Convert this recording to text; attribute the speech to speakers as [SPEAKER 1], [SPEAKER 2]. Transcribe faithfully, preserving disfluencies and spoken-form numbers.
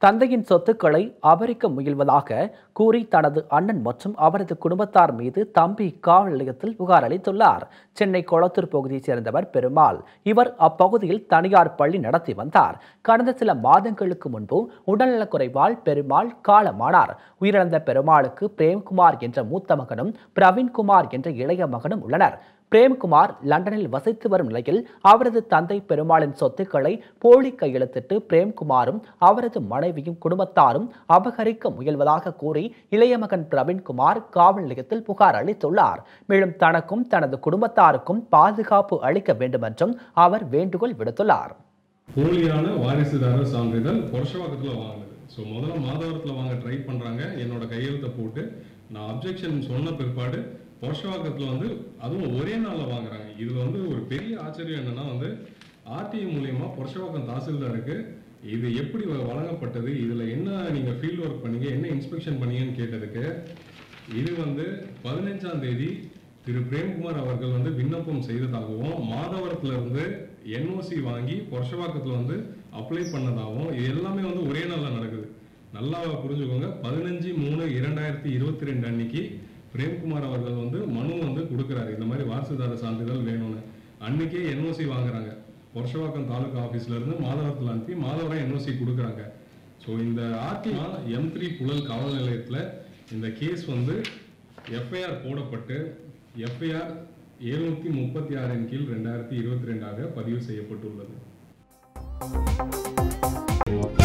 [SPEAKER 1] தந்தையின் சொத்துக்களை அபகரிக்க முயல்வதாக கூறி தனது அண்ணன் மற்றும் அவரது குடும்பத்தார் மீது தம்பி காவல் நிலையத்தில் புகார் அளித்துள்ளார். சென்னை கொளத்தூர் பகுதியைச் சேர்ந்தவர் பெருமாள். இவர் அப்பகுதியில் தனியார் பள்ளி நடத்தி வந்தார். கடந்த சில மாதங்களுக்கு முன்பு உடல்நலக்குறைவால் பெருமாள் காலமானார். உயிரிழந்த பெருமாளுக்கு பிரேம்குமார் என்ற மூத்த மகனும் பிரவீன்குமார் என்ற இளைய மகனும் உள்ளனர். பிரேம்குமார் லண்டனில் வசித்து வரும் நிலையில் அவரது தந்தை பெருமாளின் சொத்துக்களை போலி கையெழுத்திட்டு பிரேம்குமாரும் அவரது மனைவியும் குடும்பத்தாரும் அபகரிக்க முயல்வதாக கூறி இளைய மகன் பிரவீன்குமார் காவல் நிலையத்தில் புகார் அளித்துள்ளார். மேலும் தனக்கும் தனது குடும்பத்தாருக்கும் பாதுகாப்பு அளிக்க வேண்டும் என்றும் அவர் வேண்டுகோள் விடுத்துள்ளார்.
[SPEAKER 2] போலியான வாரிசுதாரர் சான்றிதழ் புரஷவாக்கத்தில் வாங்கினது. ஸோ முதல்ல மாதவரத்தில் வாங்க ட்ரை பண்ணுறாங்க. என்னோட கையெழுத்தை போட்டு நான் அப்ஜெக்ஷன் சொன்ன பிற்பாடு புரஷவாக்கத்தில் வந்து அதுவும் ஒரே நாளில் வாங்குறாங்க. இதில் வந்து ஒரு பெரிய ஆச்சரியம் என்னன்னா வந்து ஆர்டிஐ மூலியமாக புரஷவாக்கம் தாசில்தாருக்கு இது எப்படி வழங்கப்பட்டது, இதில் என்ன நீங்கள் ஃபீல்டு ஒர்க் பண்ணீங்க, என்ன இன்ஸ்பெக்ஷன் பண்ணீங்கன்னு கேட்டதுக்கு இது வந்து பதினஞ்சாம் தேதி திரு பிரேம்குமார் அவர்கள் வந்து விண்ணப்பம் செய்ததாகவும் மாதவரத்துல இருந்து என்ஓசி வாங்கி புரஷவாக்கத்தில் வந்து அப்ளை பண்ணதாகவும் இது எல்லாமே வந்து ஒரே நாளில் நடக்குது. நல்லா புரிஞ்சுக்கோங்க. பதினஞ்சு மூணு இரண்டாயிரத்தி இருபத்தி ரெண்டு அன்னைக்கு பிரேம்குமார் அவர்கள் வந்து மனு வந்து கொடுக்குறாரு, இந்த மாதிரி வாரிசுதார சான்றிதழ் வேணும்னு. அன்னைக்கே என்ஓசி வாங்குறாங்க. புரஷவாக்கம் தாலுகா ஆஃபீஸ்ல இருந்து மாதவரத்தில் அனுப்பி மாதவரம் என்ஓசி கொடுக்குறாங்க. ஸோ இந்த ஆர்டிஐ எம் த்ரீ புழல் காவல் நிலையத்தில் இந்த கேஸ் வந்து எஃப்ஐஆர் போடப்பட்டு எஃப்ஐஆர் எழுநூத்தி முப்பத்தி ஆறின் கீழ் ரெண்டாயிரத்தி இருபத்தி ரெண்டாக பதிவு செய்யப்பட்டுள்ளது.